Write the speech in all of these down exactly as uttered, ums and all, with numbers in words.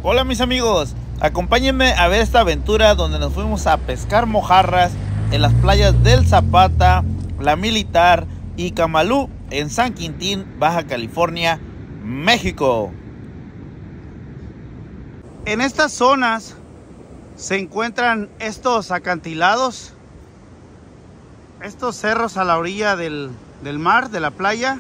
Hola mis amigos, acompáñenme a ver esta aventura donde nos fuimos a pescar mojarras en las playas del Zapata, La Militar y Camalú en San Quintín, Baja California, México. En estas zonas se encuentran estos acantilados, estos cerros a la orilla del, del mar, de la playa.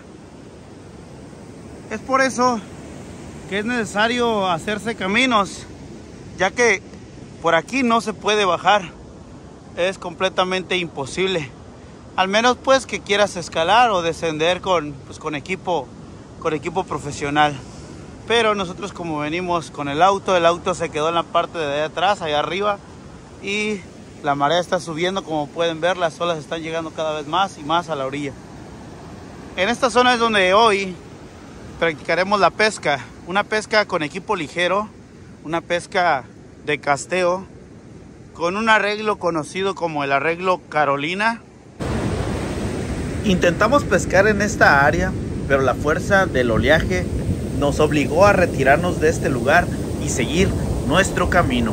Es por eso que es necesario hacerse caminos, ya que por aquí no se puede bajar, es completamente imposible, al menos pues que quieras escalar o descender con, pues, con equipo con equipo profesional. Pero nosotros, como venimos con el auto, el auto se quedó en la parte de allá atrás, allá arriba, y la marea está subiendo. Como pueden ver, las olas están llegando cada vez más y más a la orilla. En esta zona es donde hoy practicaremos la pesca, una pesca con equipo ligero, una pesca de casteo, con un arreglo conocido como el arreglo Carolina. Intentamos pescar en esta área, pero la fuerza del oleaje nos obligó a retirarnos de este lugar y seguir nuestro camino.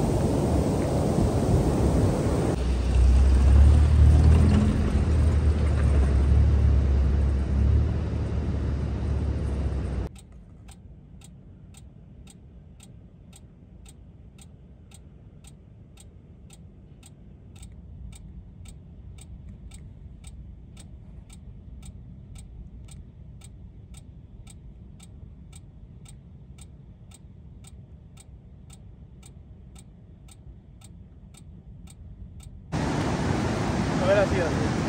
A ver, así,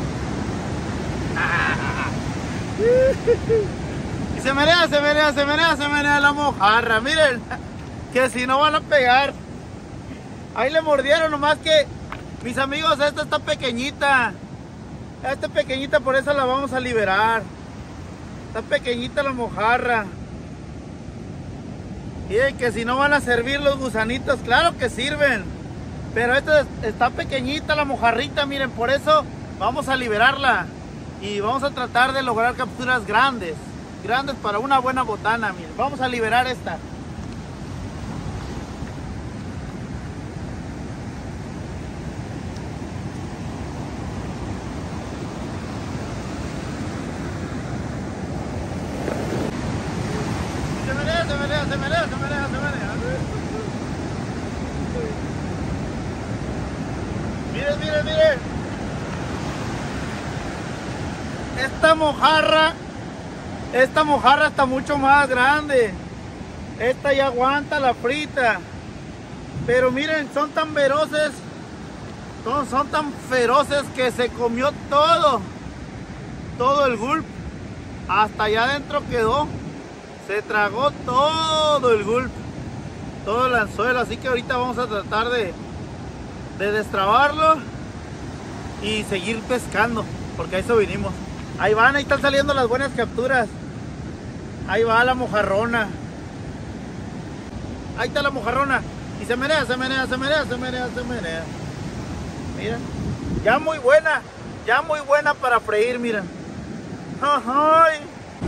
así. Y se menea, se menea, se menea, se menea la mojarra. Miren, que si no van a pegar. Ahí le mordieron, nomás que, mis amigos, esta está pequeñita. Esta pequeñita, por eso la vamos a liberar. Está pequeñita la mojarra. Miren, que si no van a servir los gusanitos, claro que sirven. Pero esta está pequeñita la mojarrita, miren, por eso vamos a liberarla. Y vamos a tratar de lograr capturas grandes. Grandes para una buena botana, miren. Vamos a liberar esta. Se menea, se menea, se menea, se menea, se menea. Miren, miren, miren. Esta mojarra, esta mojarra está mucho más grande. Esta ya aguanta la frita. Pero miren, son tan feroces, son, son tan feroces que se comió todo. Todo el gulp. Hasta allá adentro quedó. Se tragó todo el gulp. Todo el anzuelo. Así que ahorita vamos a tratar de... de destrabarlo y seguir pescando, porque a eso vinimos. Ahí van, ahí están saliendo las buenas capturas. Ahí va la mojarrona. Ahí está la mojarrona. Y se menea, se menea, se menea, se menea, se menea. Mira, ya muy buena, ya muy buena para freír, miren. ¡Ay!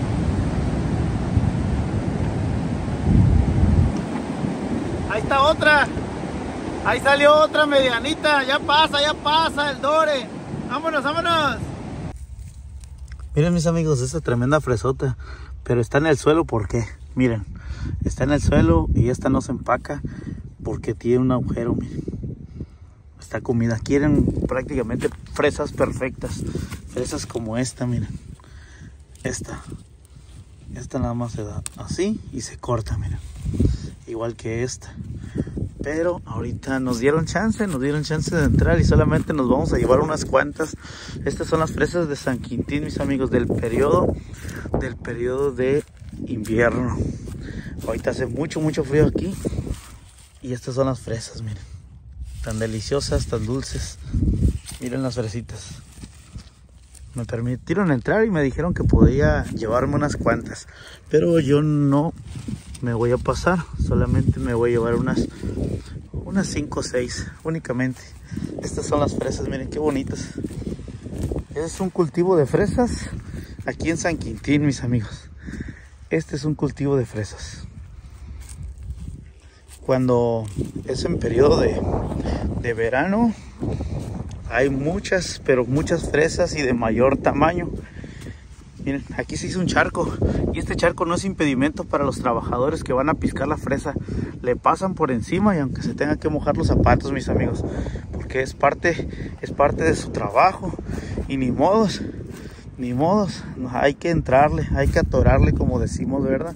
Ahí está otra. Ahí salió otra medianita. Ya pasa, ya pasa el dore. Vámonos, vámonos. Miren mis amigos, esta tremenda fresota. Pero está en el suelo, ¿por qué? Miren, está en el suelo y esta no se empaca porque tiene un agujero, miren. Está comida. Quieren prácticamente fresas perfectas. Fresas como esta, miren. Esta. Esta nada más se da así y se corta, miren. Igual que esta. Pero ahorita nos dieron chance, nos dieron chance de entrar y solamente nos vamos a llevar unas cuantas. Estas son las fresas de San Quintín, mis amigos, del periodo, del periodo de invierno. Ahorita hace mucho, mucho frío aquí. Y estas son las fresas, miren. Tan deliciosas, tan dulces. Miren las fresitas. Me permitieron entrar y me dijeron que podía llevarme unas cuantas. Pero yo no me voy a pasar, solamente me voy a llevar unas unas cinco o seis únicamente. Estas son las fresas, miren qué bonitas. Es un cultivo de fresas aquí en San Quintín, mis amigos. Este es un cultivo de fresas. cuando es en periodo de, de verano, hay muchas, pero muchas fresas y de mayor tamaño. Miren, aquí se hizo un charco y este charco no es impedimento para los trabajadores que van a piscar la fresa. Le pasan por encima y aunque se tengan que mojar los zapatos, mis amigos, porque es parte, es parte de su trabajo y ni modos, ni modos, hay que entrarle, hay que atorarle como decimos, ¿verdad?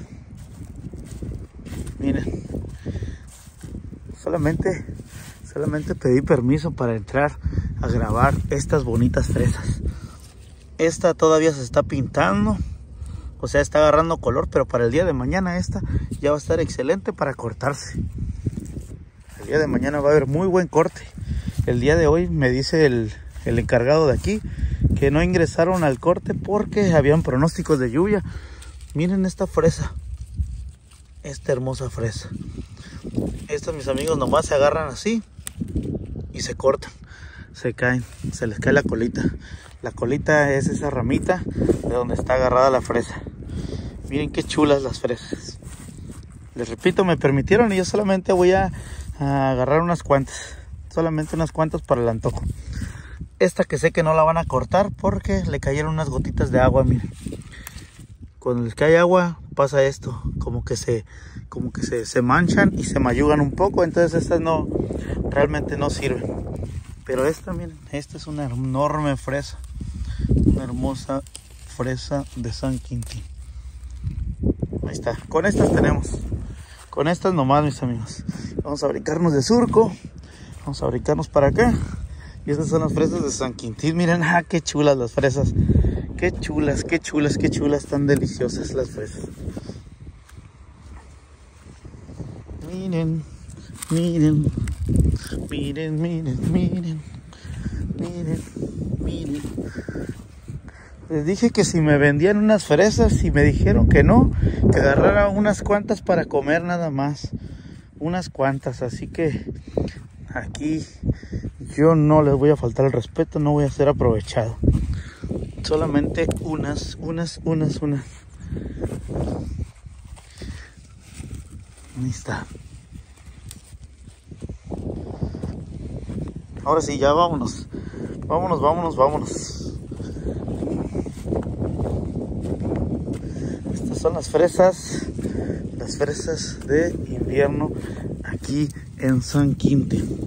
Miren, solamente, solamente pedí permiso para entrar a grabar estas bonitas fresas. Esta todavía se está pintando, o sea, está agarrando color, pero para el día de mañana esta ya va a estar excelente para cortarse. El día de mañana va a haber muy buen corte. El día de hoy me dice el, el encargado de aquí que no ingresaron al corte porque habían pronósticos de lluvia. Miren esta fresa, esta hermosa fresa. Estos, mis amigos, nomás se agarran así y se cortan, se caen, se les cae la colita. La colita es esa ramita de donde está agarrada la fresa. Miren qué chulas las fresas. Les repito, me permitieron y yo solamente voy a, a agarrar unas cuantas. Solamente unas cuantas para el antojo. Esta que sé que no la van a cortar porque le cayeron unas gotitas de agua, miren. Cuando les cae agua pasa esto, como que se, como que se, se manchan y se mayugan un poco. Entonces estas no, realmente no sirven. Pero esta, miren, esta es una enorme fresa. Una hermosa fresa de San Quintín. Ahí está, con estas tenemos. Con estas nomás, mis amigos. Vamos a brincarnos de surco. Vamos a brincarnos para acá. Y estas son las fresas de San Quintín. Miren, ah, qué chulas las fresas. Qué chulas, qué chulas, qué chulas. Tan deliciosas las fresas. Miren, miren. Miren, miren, miren. Miren, miren. Les dije que si me vendían unas fresas y me dijeron que no, que agarrara unas cuantas para comer nada más. Unas cuantas, así que aquí yo no les voy a faltar el respeto, no voy a ser aprovechado. Solamente unas, unas, unas, unas. Ahí está. Ahora sí, ya vámonos. Vámonos, vámonos, vámonos. Estas son las fresas. Las fresas de invierno aquí en San Quintín.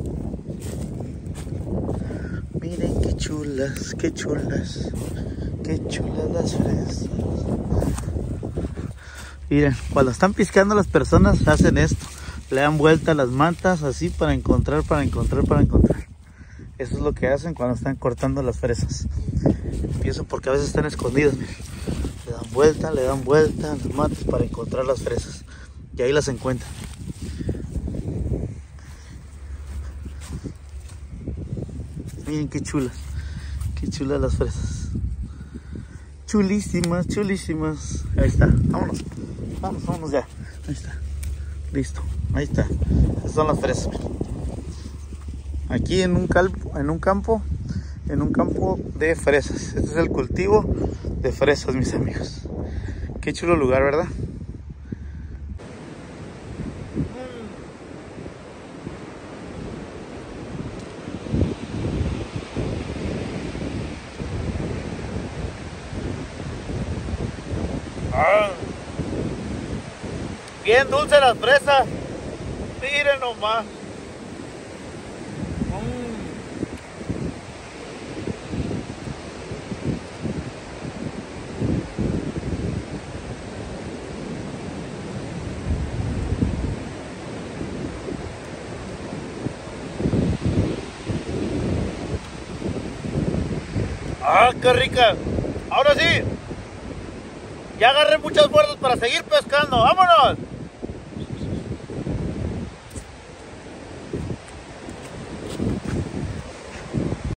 Miren qué chulas, qué chulas. Qué chulas las fresas. Miren, cuando están piscando las personas hacen esto. Le dan vuelta a las mantas así para encontrar, para encontrar, para encontrar. Eso es lo que hacen cuando están cortando las fresas. Empiezo porque a veces están escondidas. Miren. Le dan vuelta, le dan vuelta a las mantas para encontrar las fresas. Y ahí las encuentran. Miren qué chulas. Qué chulas las fresas. Chulísimas, chulísimas. Ahí está. Vámonos. Vamos, vámonos ya. Ahí está. Listo. Ahí está. Estas son las fresas. Aquí en un, calpo, en un campo, en un campo de fresas. Este es el cultivo de fresas, mis amigos. Qué chulo lugar, ¿verdad? Ah, bien dulce las fresas. Miren nomás. ¡Ah, qué rica! Ahora sí, ya agarré muchas fuerzas para seguir pescando. ¡Vámonos!